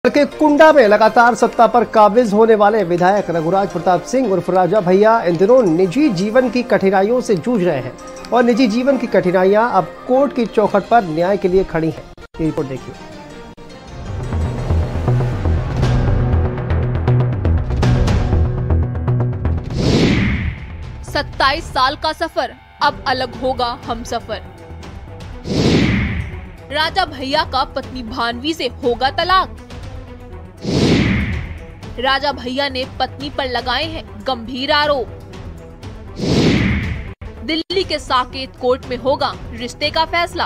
के कुंडा में लगातार सत्ता पर काबिज होने वाले विधायक रघुराज प्रताप सिंह उर्फ राजा भैया इन दिनों निजी जीवन की कठिनाइयों से जूझ रहे हैं और निजी जीवन की कठिनाइयां अब कोर्ट की चौखट पर न्याय के लिए खड़ी हैं। ये रिपोर्ट देखिए। सत्ताईस साल का सफर, अब अलग होगा हम सफर। राजा भैया का पत्नी भानवी से होगा तलाक। राजा भैया ने पत्नी पर लगाए हैं गंभीर आरोप। दिल्ली के साकेत कोर्ट में होगा रिश्ते का फैसला।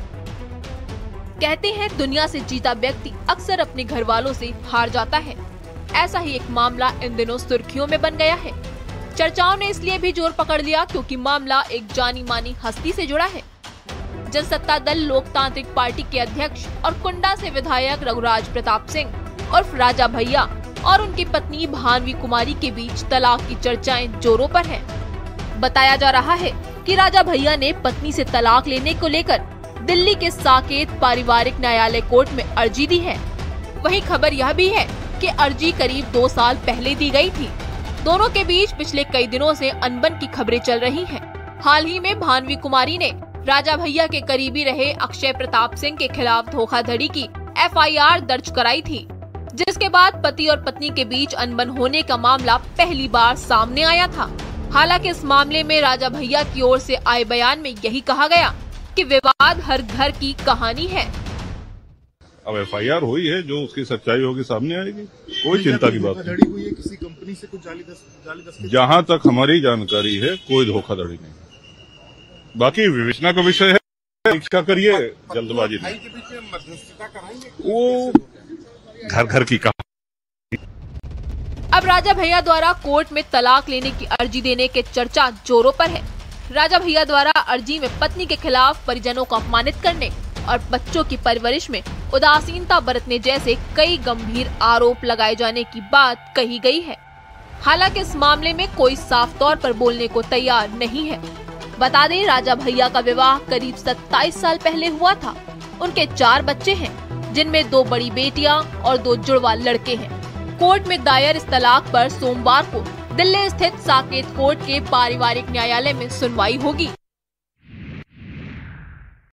कहते हैं दुनिया से जीता व्यक्ति अक्सर अपने घर वालों से हार जाता है। ऐसा ही एक मामला इन दिनों सुर्खियों में बन गया है। चर्चाओं ने इसलिए भी जोर पकड़ लिया क्योंकि मामला एक जानी मानी हस्ती से जुड़ा है। जनसत्ता दल लोकतांत्रिक पार्टी के अध्यक्ष और कुंडा से विधायक रघुराज प्रताप सिंह उर्फ राजा भैया और उनकी पत्नी भानवी कुमारी के बीच तलाक की चर्चाएं जोरों पर हैं। बताया जा रहा है कि राजा भैया ने पत्नी से तलाक लेने को लेकर दिल्ली के साकेत पारिवारिक न्यायालय कोर्ट में अर्जी दी है। वहीं खबर यह भी है कि अर्जी करीब 2 साल पहले दी गई थी। दोनों के बीच पिछले कई दिनों से अनबन की खबरें चल रही हैं। हाल ही में भानवी कुमारी ने राजा भैया के करीबी रहे अक्षय प्रताप सिंह के खिलाफ धोखाधड़ी की FIR दर्ज कराई थी, जिसके बाद पति और पत्नी के बीच अनबन होने का मामला पहली बार सामने आया था। हालांकि इस मामले में राजा भैया की ओर से आए बयान में यही कहा गया कि विवाद हर घर की कहानी है। अब FIR हुई है, जो उसकी सच्चाई होगी सामने आएगी। कोई चिंता की बात नहीं। हुई है किसी कंपनी से कुछ जाली दस्तावेज? जहाँ तक हमारी जानकारी है कोई धोखाधड़ी नहीं। बाकी विवेचना का विषय है, परीक्षा करिए, जल्दबाजी नहीं। के बीच में मध्यस्थता कराएंगे? वो घर घर की कहानी। अब राजा भैया द्वारा कोर्ट में तलाक लेने की अर्जी देने के चर्चा जोरों पर है। राजा भैया द्वारा अर्जी में पत्नी के खिलाफ परिजनों को अपमानित करने और बच्चों की परवरिश में उदासीनता बरतने जैसे कई गंभीर आरोप लगाए जाने की बात कही गई है। हालांकि इस मामले में कोई साफ तौर पर बोलने को तैयार नहीं है। बता दें, राजा भैया का विवाह करीब 27 साल पहले हुआ था। उनके 4 बच्चे हैं, जिनमें 2 बड़ी बेटियां और 2 जुड़वा लड़के हैं। कोर्ट में दायर इस तलाक पर सोमवार को दिल्ली स्थित साकेत कोर्ट के पारिवारिक न्यायालय में सुनवाई होगी।